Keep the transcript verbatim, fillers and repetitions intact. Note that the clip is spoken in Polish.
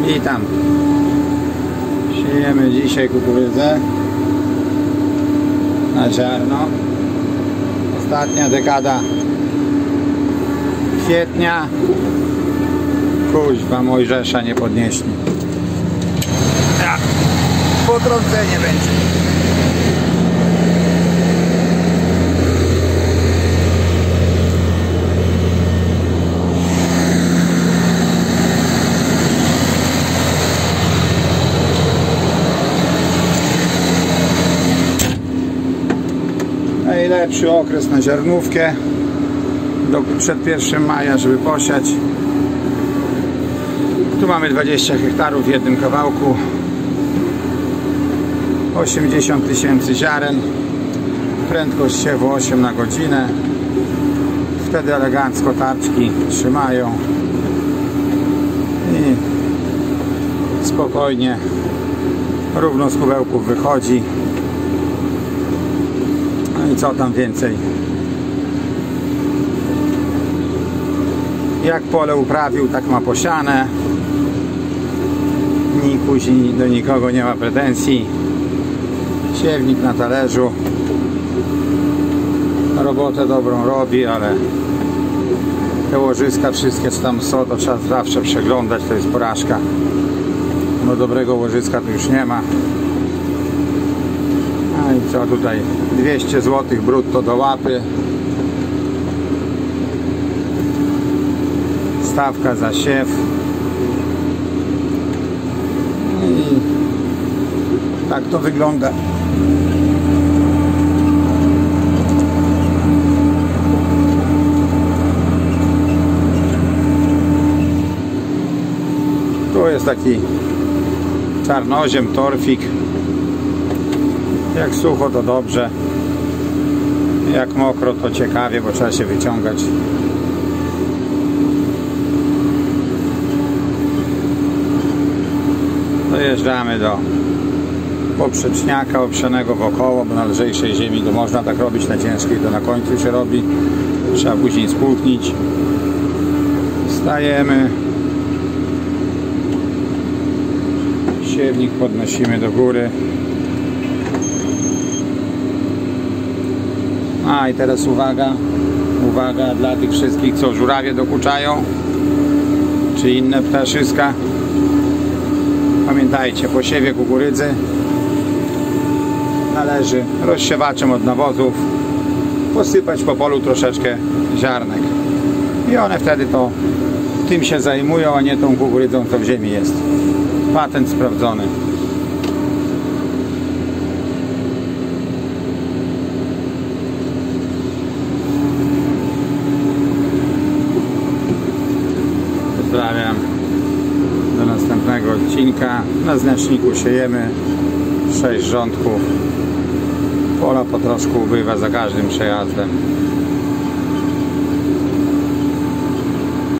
Witam. Siejemy dzisiaj kukurydzę na ziarno. Ostatnia dekada kwietnia. Kuźwa, Mojżesza nie podnieśli. Ja. Potrącenie będzie. Najlepszy okres na ziarnówkę do, przed pierwszym maja, żeby posiać. Tu mamy dwadzieścia hektarów w jednym kawałku, osiemdziesiąt tysięcy ziaren, prędkość siewu osiem na godzinę. Wtedy elegancko tarczki trzymają i spokojnie równo z kubełków wychodzi. No i co tam więcej? Jak pole uprawił, tak ma posiane. Nikt później do nikogo nie ma pretensji. Siewnik na talerzu. Robotę dobrą robi, ale te łożyska wszystkie co tam są, to trzeba zawsze przeglądać, to jest porażka. No dobrego łożyska tu już nie ma. No i co tutaj? dwieście złotych brutto do łapy. Stawka za siew. I tak to wygląda. Tu jest taki czarnoziem, torfik. Jak sucho to dobrze, jak mokro to ciekawie, bo trzeba się wyciągać. Dojeżdżamy do poprzeczniaka obsianego wokoło, bo na lżejszej ziemi to można tak robić, na ciężkiej to na końcu się robi. Trzeba później spłutnić. Stajemy. Siewnik podnosimy do góry. A i teraz uwaga, uwaga dla tych wszystkich, co żurawie dokuczają, czy inne ptaszyska. Pamiętajcie, po siewie kukurydzy należy rozsiewaczem od nawozów posypać po polu troszeczkę ziarnek. I one wtedy to tym się zajmują, a nie tą kukurydzą, co w ziemi jest. Patent sprawdzony. Pozdrawiam. Do następnego odcinka. Na znaczniku siejemy sześć rządków. Pola po troszku ubywa za każdym przejazdem.